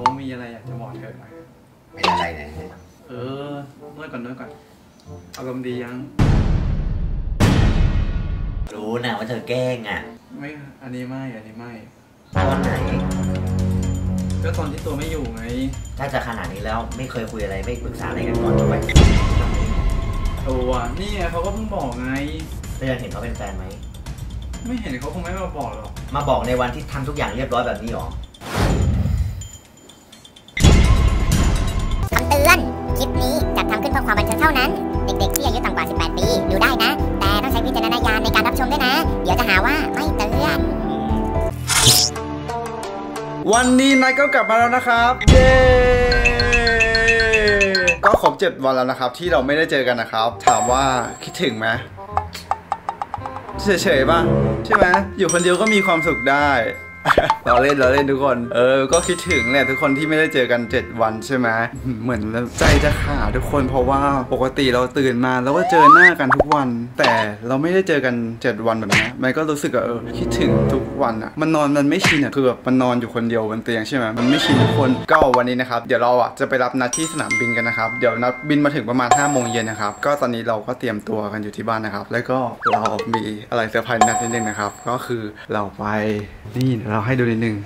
ว่ามีอะไรอยากจะบอกเธอหน่อยเป็นอะไรเนี่ยนวดก่อนอารมณ์ดียังรู้นะว่าเธอแกล้งอ่ะไม่อันนี้ไม่ตอนไหนก็ตอนที่ตัวไม่อยู่ไงถ้าจะขนาดนี้แล้วไม่เคยคุยอะไรไม่ปรึกษาอะไรกันก่อนทำไมตัวนี่ไงเขาก็เพิ่งบอกไงเธอยังเห็นเขาเป็นแฟนไหมไม่เห็นเขาคงไม่มาบอกหรอกมาบอกในวันที่ทำทุกอย่างเรียบร้อยแบบนี้หรอคำเตือนคลิปนี้จัดทำขึ้นเพื่อความบันเทิงเท่านั้นเด็กๆที่อายุต่ำกว่า 18 ปีดูได้นะแต่ต้องใช้วิจารณญาณในการรับชมด้วยนะเดี๋ยวจะหาว่าไม่เตือนวันนี้นายก็กลับมาแล้วนะครับเย้ก็ครบ7 วันแล้วนะครับที่เราไม่ได้เจอกันนะครับถามว่าคิดถึงไหมเฉยๆป่ะใช่ไหมอยู่คนเดียวก็มีความสุขได้เราเล่นทุกคนก็คิดถึงแหละทุกคนที่ไม่ได้เจอกัน7 วันใช่ไหมเหมือนใจจะขาดทุกคนเพราะว่าปกติเราตื่นมาแล้วก็เจอหน้ากันทุกวันแต่เราไม่ได้เจอกัน7 วันแบบนี้มันก็รู้สึกว่าคิดถึงทุกวันอ่ะมันไม่ชินอ่ะคือแบบมันนอนอยู่คนเดียวบนเตียงใช่ไหมมันไม่ชินทุกคนก็วันนี้นะครับเดี๋ยวเราจะไปรับนัดที่สนามบินกันนะครับเดี๋ยวนัดบินมาถึงประมาณ5 โมงเย็นนะครับก็ตอนนี้เราก็เตรียมตัวกันอยู่ที่บ้านนะครับแล้วก็เรามีอะไรเซอร์ไพรส์นัดนิดนึงนะครับก็คือเราไปนี่เราให้ดูนิดนึง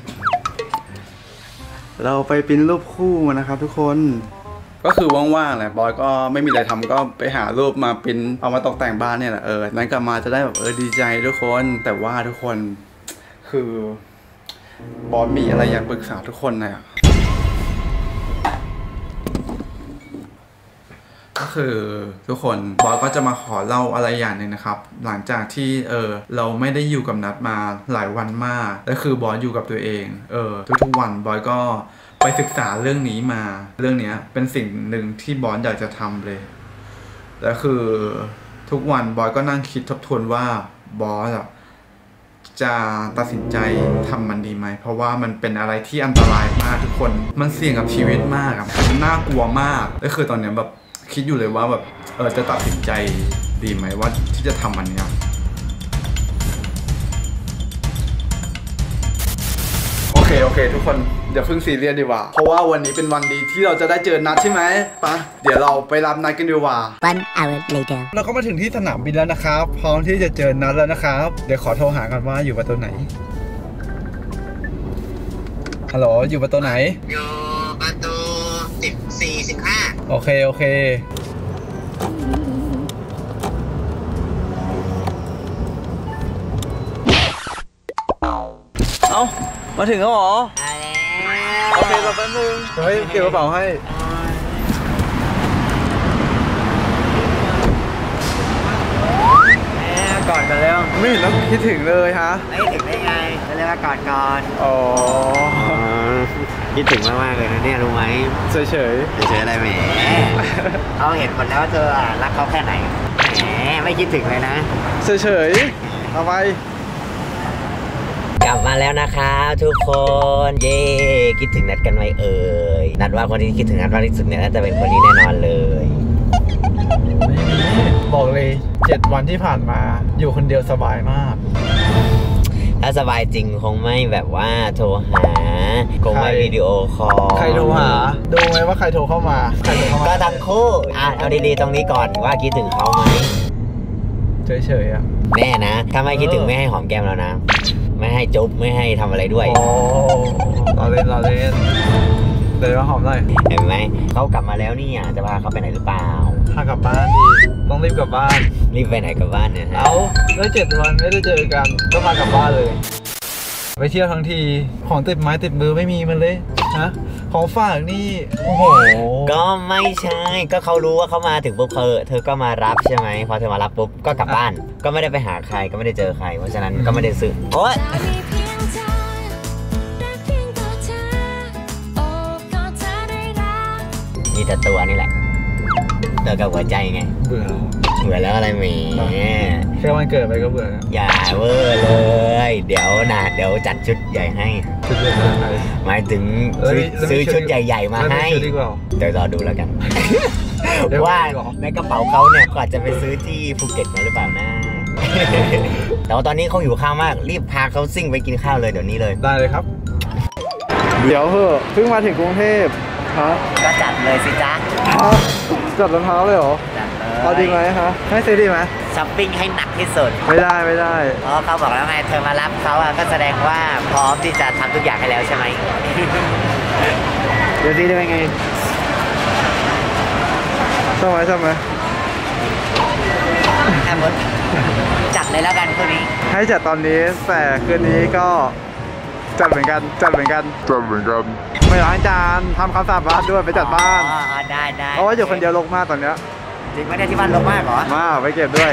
เราไปปริ้นรูปคู่นะครับทุกคนก็คือว่างๆแหละบอยก็ไม่มีอะไรทำก็ไปหารูปมาปริ้นเอามาตกแต่งบ้านเนี่ยแหละนั้นกลับมาจะได้แบบดีใจทุกคนแต่ว่าทุกคนคือบอยมีอะไรอยากปรึกษาทุกคนนะก็คือทุกคนบอยก็จะมาขอเล่าอะไรอย่างหนึ่งนะครับหลังจากที่เราไม่ได้อยู่กับนัดมาหลายวันมากและคือบอยอยู่กับตัวเองทุกวันบอยก็ไปศึกษาเรื่องนี้มาเรื่องนี้เป็นสิ่งหนึ่งที่บอยอยากจะทำเลยและคือทุกวันบอยก็นั่งคิดทบทวนว่าบอยจะตัดสินใจทำมันดีไหมเพราะว่ามันเป็นอะไรที่อันตรายมากทุกคนมันเสี่ยงกับชีวิตมากมันน่ากลัวมากและคือตอนนี้แบบคิดอยู่เลยว่าแบบจะตัดสินใจดีไหมว่าที่จะทำมันเนี่ยโอเคทุกคนเดี๋ยวเพิ่งซีเรียสดีกว่าเพราะว่าวันนี้เป็นวันดีที่เราจะได้เจอนัดใช่ไหมปะเดี๋ยวเราไปรับนัดกันดีกว่า 1 hour later เราก็มาถึงที่สนามบินแล้วนะครับพร้อมที่จะเจอนัดแล้วนะครับเดี๋ยวขอโทรหากันว่าอยู่ประตูไหนฮัลโหลอยู่ประตูไหนอยู่ประตู14-15โอเคเอามาถึงแล้วเหรอโอเครอแป๊บนึงเฮ้ยเก็บกระเป๋าให้ก่อนกันแล้วไม่เห็นแล้วคิดถึงเลยฮะไม่ถึงได้ไงจะเรียกว่าก่อนอ๋อคิดถึงมากๆเลยนะเนี่ยรู้ไหมเฉยอะไรแหมเขาเห็นหมดแล้วว่าเธอรักเขาแค่ไหนแหมไม่คิดถึงเลยนะเฉยเอาไปกลับมาแล้วนะคะทุกคนเย้คิดถึงนัดกันไหมนัดว่าคนที่คิดถึงนัดมากที่สุดเนี่ยน่าจะเป็นคนนี้แน่นอนเลยบอกเลย7 วันที่ผ่านมาอยู่คนเดียวสบายมากถ้าสบายจริงคงไม่แบบว่าโทรหาคงไม่วิดีโอคอลใครโทรหาดูไหมว่าใครโทรเข้ามาก็ทั้งคู่เอาดีๆตรงนี้ก่อนว่าคิดถึงเขาไหมเฉยแม่นะถ้าไม่คิดถึงไม่ให้หอมแก้มแล้วนะไม่ให้จุ๊บไม่ให้ทำอะไรด้วยเราเล่นเดี๋ยวมาหอมหน่อยเห็นไหมเขากลับมาแล้วนี่จะพาเขาไปไหนหรือเปล่าพากลับบ้านดีต้องรีบกลับบ้านรีบไปไหนกลับบ้านเนี่ยเอาแล้ว7 วันไม่ได้เจอกันก็พากลับบ้านเลยไปเที่ยวทั้งทีของติดไม้ติดมือไม่มีมันเลยฮะของฝากนี่โอ้โหก็ไม่ใช่ก็เขารู้ว่าเขามาถึงปุ๊บเธอก็มารับใช่ไหมพอเธอมารับปุ๊บก็กลับบ้านก็ไม่ได้ไปหาใครก็ไม่ได้เจอใครเพราะฉะนั้นก็ไม่ได้ซื้อโอ๊ยมีแต่ตัวนี่แหละเจอกับหัวใจไงเบื่อแล้วอะไรมีแค่วันเกิดไปก็เบื่ออย่าเวอร์เลยเดี๋ยวจัดชุดใหญ่ให้ชุดใหญ่หมายถึงซื้อชุดใหญ่ๆมาให้เดี๋ยวรอดูแล้วกันว่าในกระเป๋าเขาเนี่ยก็อาจจะไปซื้อที่ภูเก็ตมาหรือเปล่านะแต่ว่าตอนนี้เขาหิวข้าวมากรีบพาเขาซิ่งไปกินข้าวเลยเดี๋ยวนี้เลยได้เลยครับเดี๋ยวเหอะเพิ่งมาถึงกรุงเทพฮะก็จัดเลยสิจ๊ะจัดรองเท้าเลยเหรอจัดเลยเอาดีไหมฮะให้ซื้อดีไหมช้อปปิ้งให้หนักที่สุดไม่ได้ไม่ได้เพราะเขาบอกแล้วไงเธอมารับเขาอะก็แสดงว่าพร้อมที่จะทำทุกอย่างให้แล้วใช่ไหม เดี๋ยวซีได้ไหมไงชอบไหมชอบไหมแอมมดจัดเลยแล้วกันคืนนี้ให้จัดตอนนี้แต่คืนนี้ก็จัดเหมือนกันไม่ล้างจานทำความสะอาดบ้านด้วยไปจัดบ้านอ๋อได้ได้เพราะว่าอยู่คนเดียวรกมากตอนเนี้ยจริงไม่ได้ที่บ้านรกมากเหรอมาไปเก็บด้วย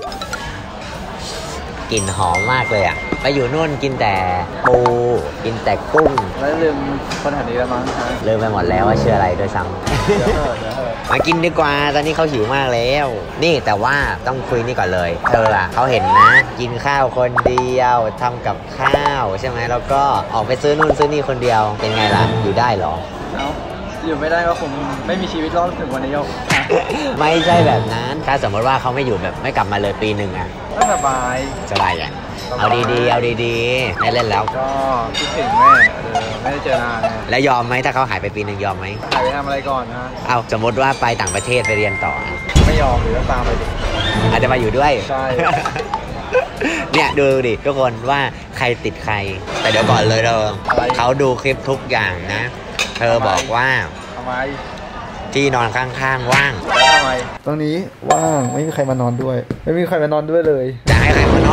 กลิ่นหอมมากเลยอ่ะไปอยู่นู่นกินแต่ปูกินแต่กุ้งแล้วลืมคนแถวนี้แล้วมั้งลืมไปหมดแล้วว่าชื่ออะไรด้วยซ้ำมากินดีกว่าตอนนี้เขาหิวมากแล้ว นี่แต่ว่าต้องคุยนี่ก่อนเลยเธออ่ะเขาเห็นนะ กินข้าวคนเดียวทำกับข้าวใช่ไหมแล้วก็ออกไปซื้อนู่นซื้อนี่คนเดียวเป็นไงล่ะอยู่ได้เหรออยู่ไม่ได้ก็คงไม่มีชีวิตรอดถึงวันนี้หรอกไม่ใช่แบบนั้นถ้าสมมติว่าเขาไม่อยู่แบบไม่กลับมาเลยปีหนึ่งอ่ะก็สบายสบายอย่างเอาดีๆเอาดีๆไม่เล่นแล้วก็คิดถึงแม่ไม่ได้เจอนานแล้วยอมไหมถ้าเขาหายไปปีหนึ่งยอมไหมหายไปทำอะไรก่อนนะเอาสมมติว่าไปต่างประเทศไปเรียนต่อไม่ยอมหรือตามไปดิอาจจะมาอยู่ด้วยใช่เนี่ยดูดิทุกคนว่าใครติดใคร แต่เดี๋ยวก่อนเลยเขาดูคลิปทุกอย่างนะ เธอบอกว่าทำไมที่นอนข้างๆว่างแล้วทำไมตรงนี้ว่างไม่มีใครมานอนด้วย ไม่มีใครมานอนด้วยเลยจะให้ใครมานอน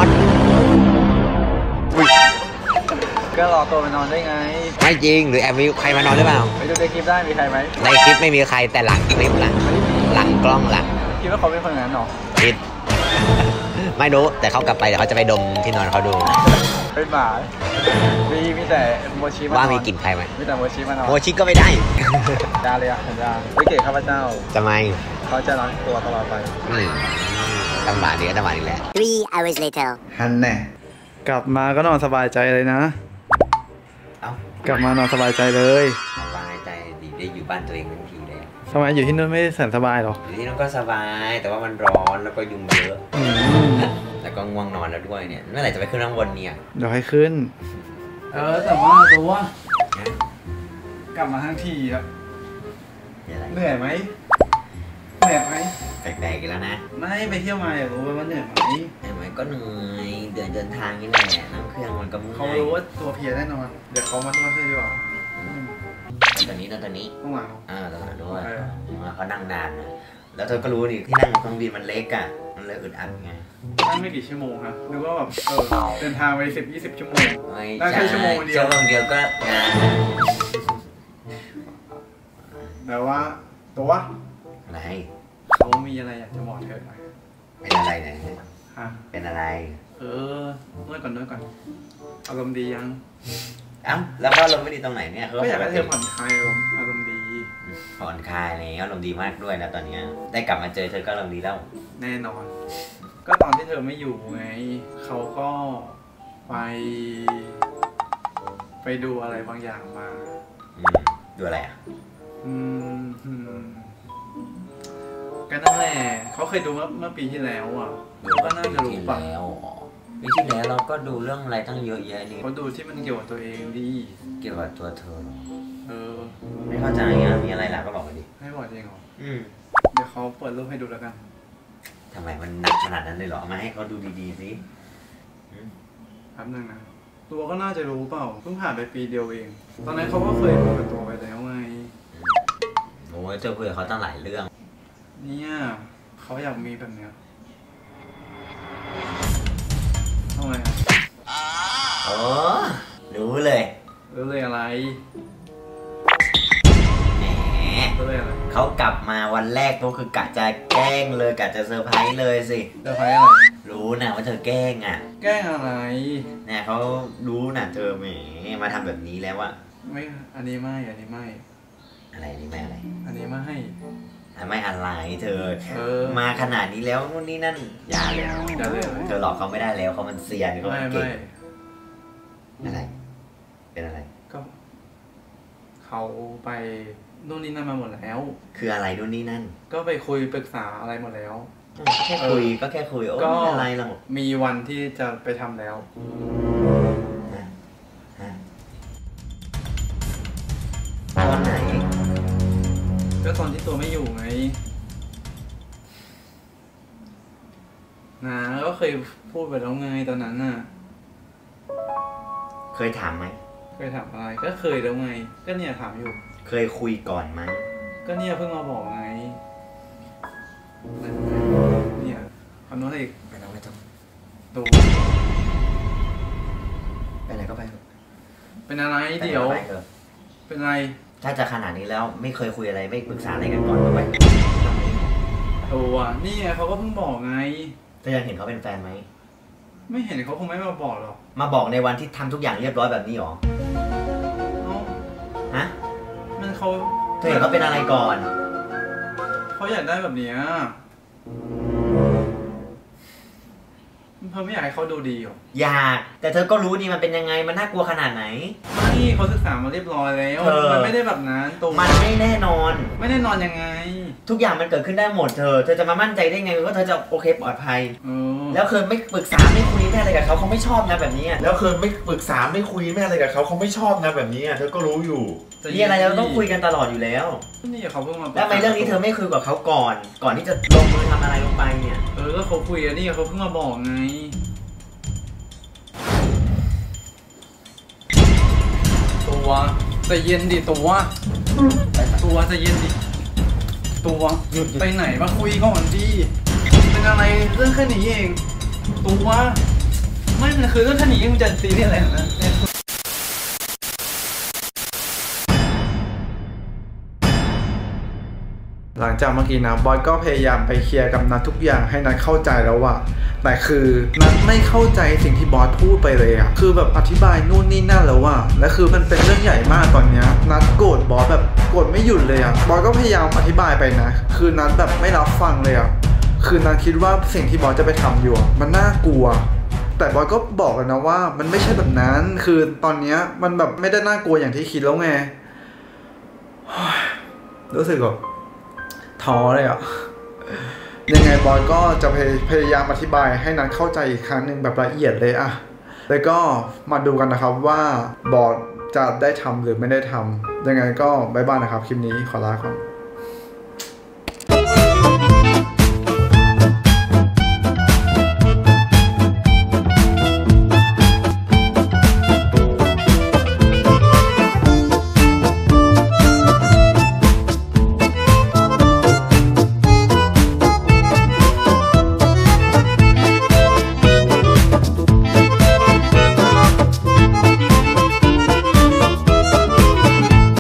ก็รอตัวไปนอนได้ไงไม่จริงหรือแอบมีใครมานอนหรือเปล่าไปดูในคลิปได้มีใครไหมในคลิปไม่มีใครแต่หลังคลิปล่ะหลังกล้องล่ะคิดว่าเขาเป็นคนอย่างนั้นหรอคิด ไม่รู้แต่เขากลับไปเดี๋ยวเขาจะไปดมที่นอนเขาดูเป็นหมามีแต่โมชิมานอนว่ามีกลิ่นใครไหมมีแต่โมชิมานอนโมชิก็ไม่ได้ดาเลยอ่ะสัญญาไม่เกลียดข้าพเจ้าทำไมเขาจะรักตัวตลอดไปตั้งบาทนี้ก็ตั้งบาทอีกแล้ว 3 hours later ฮันแน่กลับมาก็นอนสบายใจเลยนะเอ้ากลับมานอนสบายใจเลยสบายใจดีได้อยู่บ้านตัวเองทั้งทีเลยทำไมอยู่ที่นู่นไม่แสนสบายหรออยู่ที่นั่นก็สบายแต่ว่ามันร้อนแล้วก็ยุงเยอะ แล้วก็ง่วงนอนแล้วด้วยเนี่ยเมื่อไหร่จะไปขึ้นข้างบนเนี่ยเดี๋ยวให้ขึ้น แต่ว่าตัวกลับมาทั้งทีอะอะไรเหนื่อยไหมแปลกกันแล้วนะไม่ไปเที่ยวมาอยากรู้ว่าเหนื่อยไหมแต่มันก็เหนื่อยเดินทางนี่แหละนั่งเครื่องมันก็เมื่อยเขารู้ว่าตัวเพียแน่นอน เดี๋ยวเขามานวดให้ดีกว่าตอนนี้ต้องหลังตอนนั้นด้วยเออเขานั่งนานนะแล้วเธอก็รู้ดิที่นั่งเครื่องบินมันเล็กอ่ะมันเลยอึดอัดไงนั่งไม่กี่ชั่วโมงครับนึกว่าแบบเดินทางไป10-20 ชั่วโมงไม่นั่งแค่ชั่วโมงเดียวชั่วโมงเดียวก็งานแต่ว่าตัวอะไรเขามีอะไรอยากจะบอกเธอหน่อยเป็นอะไรเนี่ยฮะเป็นอะไรนวดก่อนอารมณ์ดียังเอ้าแล้วก็ลมณ์ไม่ดีตรงไหนเนี่ยก็อยากให้เธอผ่อนคลายอารมณ์ดีผ่อนคลายแล้วอารมณ์ดีมากด้วยนะตอนเนี้ยได้กลับมาเจอเธอก็อารมณ์ดีแล้วแน่นอน ก็ตอนที่เธอไม่อยู่ไงเขาก็ไปดูอะไรบางอย่างมาดูอะไรอ่ะก็นั่นแหละเขาเคยดูเมื่อปีที่แล้วอ่ะก็น่าจะรู้ป่ะปีที่แล้วเราก็ดูเรื่องอะไรตั้งเยอะแยะนี่เขาดูที่มันเกี่ยวกับตัวเองดีเกี่ยวกับตัวเธอไม่ไม่เข้าใจอ่ะมีอะไรล่ะก็บอกมาดิให้บอกจริงเหรออืมเดี๋ยวเขาเปิดรูปให้ดูแล้วกันทำไมมันหนักขนาดนั้นเลยเหรอเอามาให้เขาดูดีๆสิแป๊บนึงนะตัวก็น่าจะรู้เปล่าเพิ่งผ่านไปปีเดียวเอง ตอนนั้นเขาก็เคยคุยกับตัวไปแล้วไงโอ้ยเจอคุยกับเขาตั้งหลายเรื่องเนี่ยเขาอยากมีแบบเนี้ยทำไมอ่ะโอ้รู้เลยรู้เลยอะไรแหมรู้เลยอะไรเขากลับมาวันแรกก็คือกะจะแกล้งเลยกะจะเซอร์ไพรส์เลยสิเซอร์ไพรส์อะไรรู้นะว่าเธอแกล้งอ่ะแกล้งอะไรเนี่ยเขารู้นะเธอแหมมาทำแบบนี้แล้วอะไม่อันนี้ไม่อะไรนี่ไม่อะไรอันนี้ไม่ให้ไม่อะไรเธอมาขนาดนี้แล้วนู่นนี่นั่นอย่าเลยอย่าเลยเธอหลอกเขาไม่ได้แล้วเขามันเซียนเขาไม่เก่งอะไรเป็นอะไรก็เขาไปนู่นนี่นั่นมาหมดแล้วคืออะไรนู่นนี่นั่นก็ไปคุยปรึกษาอะไรหมดแล้วแค่คุยก็แค่คุยโอ้ไม่อะไรหรอกมีวันที่จะไปทำแล้วตอนที่ตัวไม่อยู่ไงนะก็เคยพูดไปแล้วไงตอนนั้นน่ะเคยถามไหมเคยถามอะไรก็เคยแล้วไงก็เนี่ยถามอยู่เคยคุยก่อนไหมก็เนี่ยเพิ่งมาบอกไงเนี่ยคำนู้นอีกไม่ต้องตัวไปไหนก็ไปเป็นอะไรเดี๋ยวเป็นอะไรถ้าจะขนาดนี้แล้วไม่เคยคุยอะไรไม่ปรึกษาอะไรกันก่อนก็ไปตัวนี่ไงเขาก็เพิ่งบอกไงเธอยังเห็นเขาเป็นแฟนไหมไม่เห็นเขาคงไม่มาบอกหรอกมาบอกในวันที่ทำทุกอย่างเรียบร้อยแบบนี้หรอฮะมันเขาเธอเห็นเขาเป็นอะไรก่อนเขาอยากได้แบบนี้เธอไม่อยากให้เขาดูดีหรออยากแต่เธอก็รู้นี่มันเป็นยังไงมันน่ากลัวขนาดไหนไม่เขาศึกษามาเรียบร้อยแล้วมันไม่ได้แบบนั้นตัวมันไม่แน่นอนไม่แน่นอนยังไงทุกอย่างมันเกิดขึ้นได้หมดเธอจะมามั่นใจได้ไงว่าเธอจะโอเคปลอดภัยแล้วเคยไม่ปรึกษาไม่คุยไม่อะไรกับเขาไม่ชอบนะแบบนี้แล้วเคยไม่ปรึกษาไม่คุยไม่อะไรกับเขาไม่ชอบนะแบบนี้เธอก็รู้อยู่นี่อะไรเราต้องคุยกันตลอดอยู่แล้วนี่เขาเพิ่งมาแล้วทำไมเรื่องนี้เธอไม่คุยกับเขาก่อนที่จะลงมือทำอะไรลงไปเนี่ยก็เขาคุยกันนี่เขาเพิ่งมาบอกไงตัวใจเย็นดิตัวใจเย็นดิตัวไปไหนมาคุยก่อนดิเป็นอะไรเรื่องแค่นี้เองตัวไม่มันคือเรื่องแค่นี้มึงจะซีเรียสอะไรนะหลังจากเมื่อกี้นะบอยก็พยายามไปเคลียร์กับนัททุกอย่างให้นัทเข้าใจแล้วว่ะแต่คือนัทไม่เข้าใจสิ่งที่บอสพูดไปเลยอะคือแบบอธิบายนู่นนี่นั่นแล้วว่ะและคือมันเป็นเรื่องใหญ่มากตอนนี้นัทโกรธบอสแบบโกรธไม่หยุดเลยอะบอยก็พยายามอธิบายไปนะคือนัทแบบไม่รับฟังเลยอะคือนัทคิดว่าสิ่งที่บอสจะไปทำอยู่มันน่ากลัวแต่บอยก็บอกแล้วนะว่ามันไม่ใช่แบบนั้นคือตอนนี้มันแบบไม่ได้น่ากลัวอย่างที่คิดแล้วไงรู้สึกแบบท้อเลยอ่ะยังไงบอยก็จะพยายามอธิบายให้นัทเข้าใจอีกครั้งหนึ่งแบบละเอียดเลยอ่ะแล้วก็มาดูกันนะครับว่าบอสจะได้ทำหรือไม่ได้ทำยังไงก็บ๊ายบายนะครับคลิปนี้ขอลาก่อน